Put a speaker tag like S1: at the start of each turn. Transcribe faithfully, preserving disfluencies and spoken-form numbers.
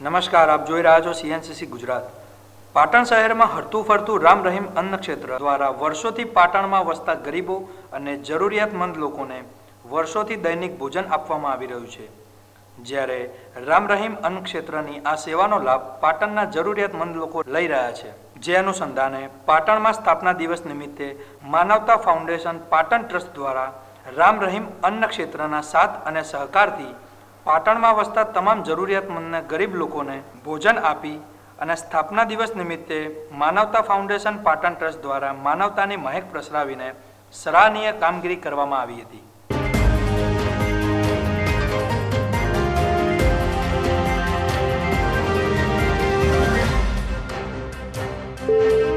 S1: નમસ્કાર, આપ જોઈ રહ્યા છો સીએનસીસી ગુજરાત। પાટણ શહેરમાં હરતું ફરતું રામ રહીમ અન્ન ક્ષેત્ર દ્વારા વર્ષોથી પાટણમાં વસતા ગરીબો અને જરૂરિયાતમંદ લોકોને વર્ષોથી દૈનિક ભોજન આપવામાં આવી રહ્યું છે। જ્યારે રામ રહીમ અન્ન ક્ષેત્રની આ સેવાનો લાભ પાટણના જરૂરિયાતમંદ લોકો લઈ રહ્યા છે। જે અનુસંધાને પાટણમાં સ્થાપના દિવસ નિમિત્તે માનવતા ફાઉન્ડેશન પાટણ ટ્રસ્ટ દ્વારા રામ રહીમ અન્ન ક્ષેત્રના સાથ અને સહકારથી પાટણમાં વસતા તમામ જરૂરિયાતમંદ ગરીબ લોકોને ભોજન આપી અને સ્થાપના દિવસ નિમિત્તે માનવતા ફાઉન્ડેશન પાટણ ટ્રસ્ટ દ્વારા માનવતાની મહેક પ્રસરાવીને સરાહનીય કામગીરી કરવામાં આવી હતી।
S2: Thank you.